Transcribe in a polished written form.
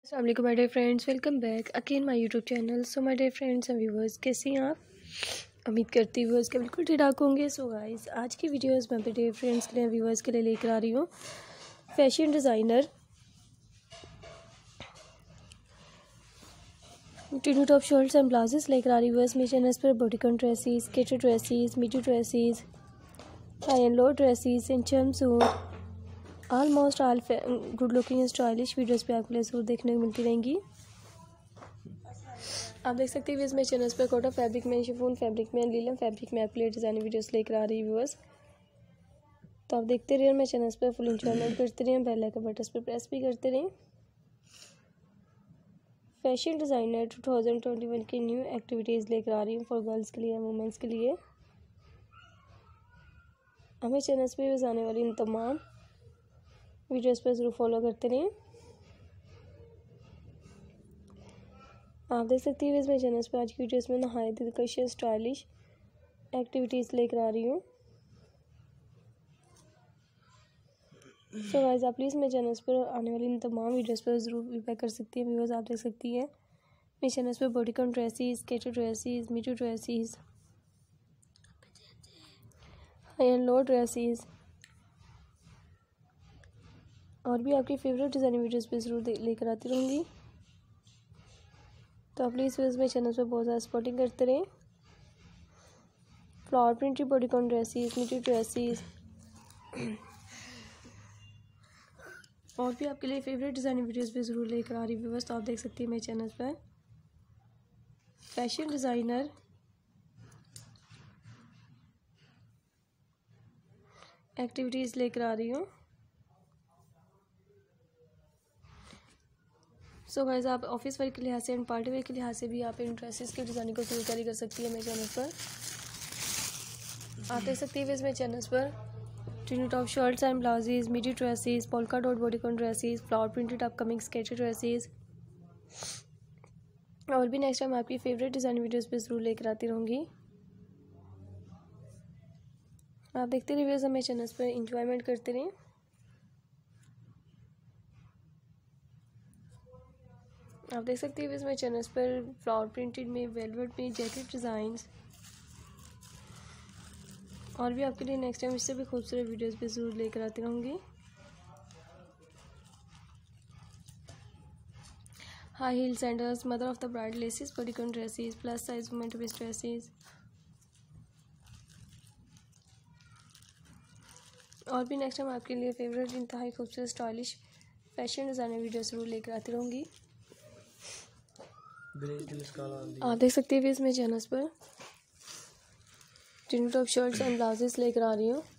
अस्सलाम वालेकुम my dear friends, welcome back again my YouTube channel. So my dear friends and viewers, कैसे हैं आप? उम्मीद करती हूँ व्यूवर्स के बिल्कुल ठीक ठाक होंगे। सो गाइस, आज की वीडियोस मैं अपने डियर फ्रेंड्स के लिए, व्यूवर्स के लिए लेकर आ रही हूँ फैशन डिज़ाइनर टिनू टॉप शर्ट्स एंड ब्लाउजेस लेकर आ रही हूँ। मेरे चैनल पर bodycon dresses, skater dresses, midi dresses, high and low dresses and jumpsuit, almost all good looking and stylish videos पे आपको सूट देखने को मिलती रहेंगी। आप देख सकते हैं मेरे चैनल पर कॉटन फैब्रिक में, शिफॉन फैब्रिक में, लीलन फैब्रिक में आपके लिए डिज़ाइनिंग वीडियोस लेकर आ रही है व्यूअर्स। तो आप देखते रहिए, मेरे चैनल पर फुल इंजॉयमेंट करते रहिए, बेल आइकन बटन पर प्रेस भी करते रहें। फैशन डिज़ाइनर 2021 की न्यू एक्टिविटीज़ लेकर आ रही हूँ फॉर गर्ल्स के लिए, वुमेंस के लिए। हमें चैनल पर आने वाली इन तमाम वीडियोस पर ज़रूर फॉलो करते रहें। आप देख सकती हैं मेरे चैनल पर आज की वीडियोस में नहायत दिलकश स्टाइलिश एक्टिविटीज़ लेकर आ रही हूँ। सो गाइस, आप प्लीज़ मेरे चैनल पर आने वाली इन तमाम वीडियोस पर ज़रूर फीडबैक कर सकती हैं। व्यूअर्स, आप देख सकती हैं मेरे चैनल पर bodycon dresses, skater dresses, midi dresses, high and low dresses और भी आपकी फेवरेट डिज़ाइनिंग वीडियोस पर ज़रूर लेकर आती रहूँगी। तो आप प्लीज़ मेरे चैनल पर बहुत ज़्यादा सपोर्टिंग करते रहें। Flower printed bodycon dresses, midi dresses और भी आपके लिए फेवरेट डिज़ाइनिंग वीडियोस भी ज़रूर लेकर आ रही व्यूअर्स। तो आप देख सकती हैं मेरे चैनल पर फैशन डिज़ाइनर एक्टिविटीज़ लेकर आ रही हूँ। सो गाइस, आप ऑफिस वेयर के लिहाज से एंड पार्टी वेयर के लिहाज से भी आप इन ड्रेसेस की डिज़ाइनिंग को शुरू कैरी कर सकती है मेरे चैनल पर। आप देख सकती है मेरे चैनल पर टिनू top shirts and blouses, midi dresses, polka dot bodycon dresses, flower printed upcoming skater dresses और भी नेक्स्ट टाइम आपकी फेवरेट डिज़ाइन वीडियोस पे ज़रूर लेकर आती रहूँगी। आप देखते रहिए, हमें चैनल पर इंजॉयमेंट करते रहें। आप देख सकते हैं मेरे चैनल पर फ्लावर प्रिंटेड में, वेलवेट में, जैकेट डिज़ाइंस और भी आपके लिए नेक्स्ट टाइम इससे भी खूबसूरत वीडियोस पे ज़रूर लेकर आती रहूँगी। High heel sandals, mother of the bride laces, bodycon dresses, plus size women to waist dresses और भी नेक्स्ट टाइम आपके लिए फेवरेट इंतहाई खूबसूरत स्टाइलिश फैशन डिज़ाइनर वीडियो ज़रूर लेकर आती रहूँगी। आप देख सकते हैं मेरे चैनल पर टिनू टॉप शर्ट्स एंड ब्लाउजेस लेकर आ रही हूँ।